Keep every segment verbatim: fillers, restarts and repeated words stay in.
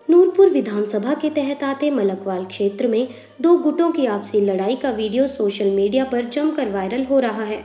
नूरपुर विधानसभा के तहत आते मलकवाल क्षेत्र में दो गुटों की आपसी लड़ाई का वीडियो सोशल मीडिया पर जमकर वायरल हो रहा है।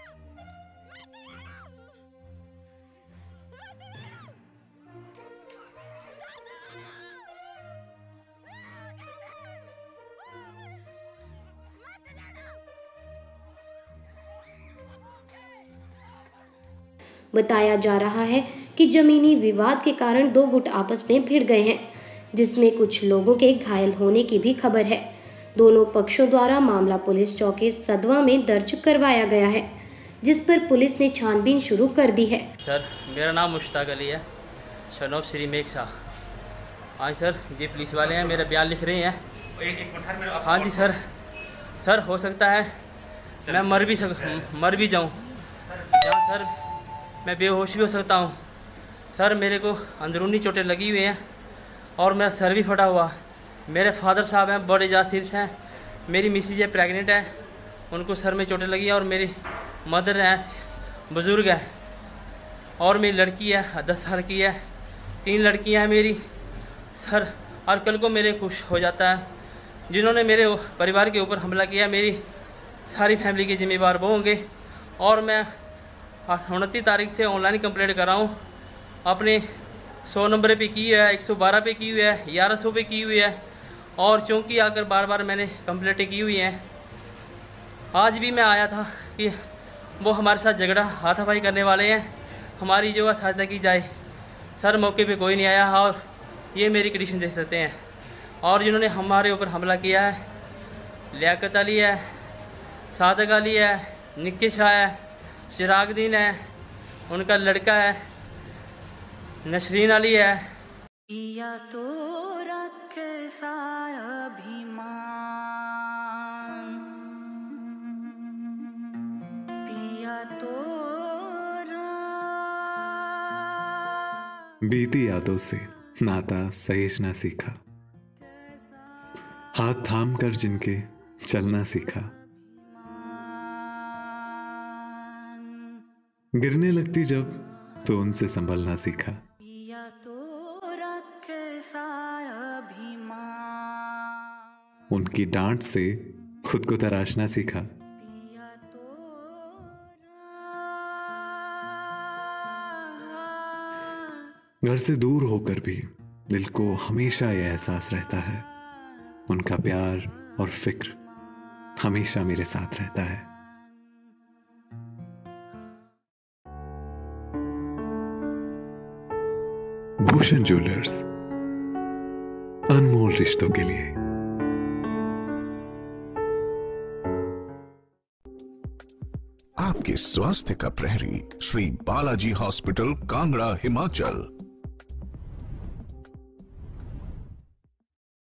बताया जा रहा है कि जमीनी विवाद के कारण दो गुट आपस में भिड़ गए हैं, जिसमें कुछ लोगों के घायल होने की भी खबर है। दोनों पक्षों द्वारा मामला पुलिस चौकी सदवा में दर्ज करवाया गया है, जिस पर पुलिस ने छानबीन शुरू कर दी है। सर, मेरा नाम मुश्ताक अली है, शनौब श्री मेघ शाह। हाँ सर, ये पुलिस वाले हैं, मेरा बयान लिख रहे हैं। एक, एक हाँ जी सर। सर, हो सकता है मैं मर भी सक मर भी जाऊँ या सर मैं बेहोश भी हो सकता हूँ। सर, मेरे को अंदरूनी चोटें लगी हुई हैं और मेरा सर भी फटा हुआ। मेरे फादर साहब हैं, बड़े जासीर हैं। मेरी मिसेज है, प्रेग्नेंट है, उनको सर में चोटें लगी हैं। और मेरी मदर है, बुज़ुर्ग है। और मेरी लड़की है, दस साल की है। तीन लड़कियां हैं मेरी। सर, और कल को मेरे खुश हो जाता है जिन्होंने मेरे परिवार के ऊपर हमला किया, मेरी सारी फैमिली के जिम्मेवार वो होंगे। और मैं उनतीस तारीख से ऑनलाइन कंप्लेंट कर रहा हूँ। अपने सौ नंबर पे की है, एक सौ बारह पे की हुई है, ग्यारह सौ पे की हुई है। और चौंकी आकर बार बार मैंने कंप्लेंटें की हुई हैं। आज भी मैं आया था कि वो हमारे साथ झगड़ा हाथापाई करने वाले हैं, हमारी जो है सहायता की जाए। सर, मौके पे कोई नहीं आया और ये मेरी कंडीशन देख सकते हैं। और जिन्होंने हमारे ऊपर हमला किया है, लियाकत अली है, सादक अली है, निक्की शाह है, चिरागदीन है, उनका लड़का है नशरीन अली है। पिया तो रखे साया अभिमान, पिया तो बीती यादों से नाता सहेजना सीखा, हाथ थाम कर जिनके चलना सीखा। गिरने लगती जब तो उनसे संभलना सीखा। उनकी डांट से खुद को तराशना सीखा। घर से दूर होकर भी दिल को हमेशा यह एहसास रहता है, उनका प्यार और फिक्र हमेशा मेरे साथ रहता है। भूषण ज्वेलर्स, अनमोल रिश्तों के लिए। आपके स्वास्थ्य का प्रहरी श्री बालाजी हॉस्पिटल, कांगड़ा, हिमाचल।